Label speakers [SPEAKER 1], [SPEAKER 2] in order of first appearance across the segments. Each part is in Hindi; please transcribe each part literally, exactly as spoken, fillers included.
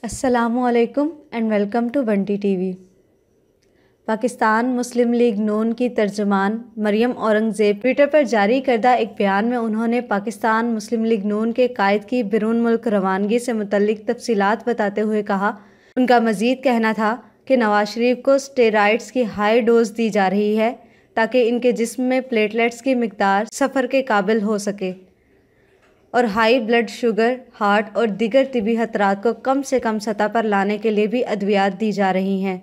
[SPEAKER 1] अस्सलामुअलैकुम and welcome to Bunty TV. Pakistan Muslim League Noon की तर्जुमान मरियम औरंगज़ेब ट्विटर पर जारी करदा एक बयान में उन्होंने पाकिस्तान मुस्लिम लीग नून के कायद की बैरून मुल्क रवानगी से मुतल्लिक तफसीलात बताते हुए कहा, उनका मज़ीद कहना था कि नवाज शरीफ को स्टेरॉइड्स की हाई डोज दी जा रही है ताकि इनके जिस्म में प्लेटलेट्स की मिकदार सफ़र के काबिल हो सके और हाई ब्लड शुगर, हार्ट और दीगर तिबी खतरात को कम से कम सतह पर लाने के लिए भी अद्वियात दी जा रही हैं।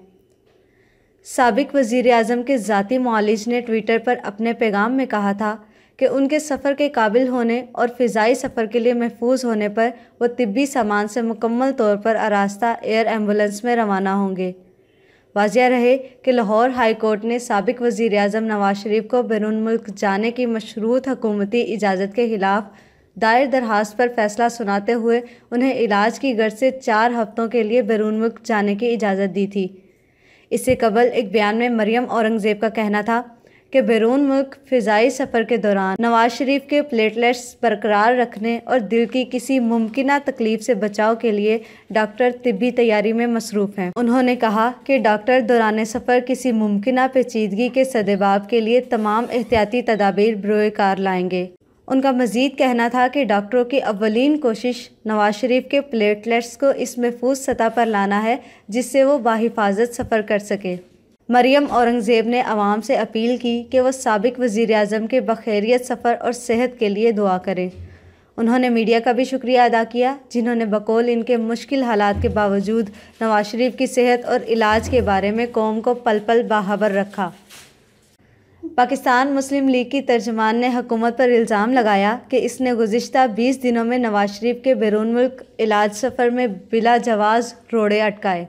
[SPEAKER 1] साबिक वज़ीर आज़म के ज़ाती मुआलिज ने ट्विटर पर अपने पैगाम में कहा था कि उनके सफ़र के काबिल होने और फ़िज़ाई सफ़र के लिए महफूज होने पर वो तिब्बी सामान से मुकम्मल तौर पर आरास्ता एयर एम्बुलेंस में रवाना होंगे। वाज़िया रहे कि लाहौर हाई कोर्ट ने साबिक वज़ीर आज़म नवाज शरीफ को बैरून मुल्क जाने की मशरूत हुकूमती इजाज़त के ख़िलाफ़ दायर दरखास्त पर फैसला सुनाते हुए उन्हें इलाज की गर्ज से चार हफ्तों के लिए बैरून मुल्क जाने की इजाज़त दी थी। इससे कबल एक बयान में मरियम औरंगज़ेब का कहना था कि बैरून मुल्क फ़िज़ाई सफ़र के दौरान नवाज शरीफ के प्लेटलेट्स बरकरार रखने और दिल की किसी मुमकिना तकलीफ़ से बचाव के लिए डॉक्टर तिब्बी तैयारी में मसरूफ़ हैं। उन्होंने कहा कि डॉक्टर दौरान सफ़र किसी मुमकिना पेचीदगी के सदेबाब के लिए तमाम एहतियाती तदाबीर बरोए कार लाएंगे। उनका मज़ीद कहना था कि डॉक्टरों की अव्वलीन कोशिश नवाज शरीफ के प्लेटलेट्स को इस महफूज सतह पर लाना है जिससे वो बाहिफाजत सफ़र कर सके। मरियम औरंगज़ेब ने आवाम से अपील की कि वह साबिक वज़ीर आज़म के बखैरियत सफ़र और सेहत के लिए दुआ करें। उन्होंने मीडिया का भी शुक्रिया अदा किया जिन्होंने बकौल इनके मुश्किल हालात के बावजूद नवाज शरीफ की सेहत और इलाज के बारे में कौम को पल पल बाखबर रखा। पाकिस्तान मुस्लिम लीग की तर्जुमान ने हुकूमत पर इल्ज़ाम लगाया कि इसने गुज़िश्ता बीस दिनों में नवाज शरीफ के बैरून मुल्क इलाज सफ़र में बिला जवाज़ रोड़े अटकाए।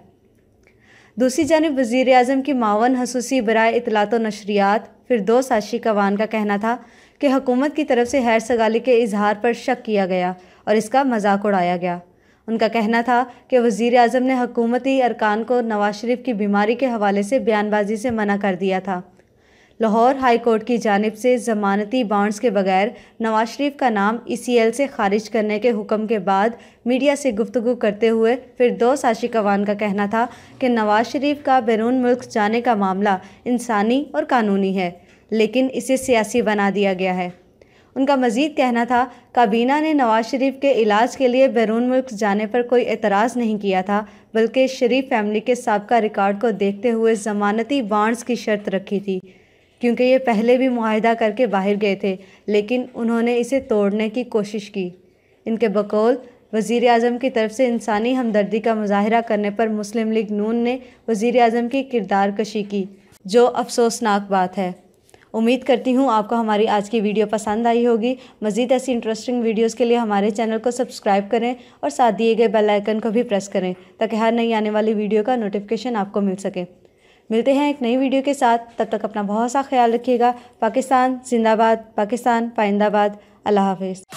[SPEAKER 1] दूसरी जानिब वज़ीर आज़म की मावन हसूसी बराए इतलात व नशरियात फिरदौस आशी कवान का कहना था कि हुकूमत की तरफ से हैर सगाली के इजहार पर शक किया गया और इसका मजाक उड़ाया गया। उनका कहना था कि वज़ीर आज़म ने हुकूमती अरकान को नवाज शरीफ की बीमारी के हवाले से बयानबाजी से मना कर दिया था। लाहौर हाई कोर्ट की जानिब से ज़मानती बॉन्ड्स के बगैर नवाज शरीफ का नाम ई सी एल से खारिज करने के हुक्म के बाद मीडिया से गुफ्तगू करते हुए फिरदौस आशी कवान का कहना था कि नवाज शरीफ का बैरून मुल्क जाने का मामला इंसानी और कानूनी है, लेकिन इसे सियासी बना दिया गया है। उनका मज़ीद कहना था, काबीना ने नवाज शरीफ के इलाज के लिए बैरून मुल्क जाने पर कोई एतराज़ नहीं किया था, बल्कि शरीफ फैमिली के साबका रिकॉर्ड को देखते हुए ज़मानती बॉन्ड्स की शर्त रखी थी, क्योंकि ये पहले भी मुआहिदा करके बाहर गए थे, लेकिन उन्होंने इसे तोड़ने की कोशिश की। इनके बकौल वज़ीर आज़म की तरफ से इंसानी हमदर्दी का मुजाहरा करने पर मुस्लिम लीग नून ने वज़ीर आज़म की किरदार कशी की, जो अफसोसनाक बात है। उम्मीद करती हूँ आपको हमारी आज की वीडियो पसंद आई होगी। मज़ीद ऐसी इंटरेस्टिंग वीडियोज़ के लिए हमारे चैनल को सब्सक्राइब करें और साथ दिए गए बेल आइकन को भी प्रेस करें ताकि हर नई आने वाली वीडियो का नोटिफिकेशन आपको मिल सके। मिलते हैं एक नई वीडियो के साथ, तब तक अपना बहुत सा ख्याल रखिएगा। पाकिस्तान जिंदाबाद, पाकिस्तान पाइंदाबाद। अल्लाह हाफ़िज़।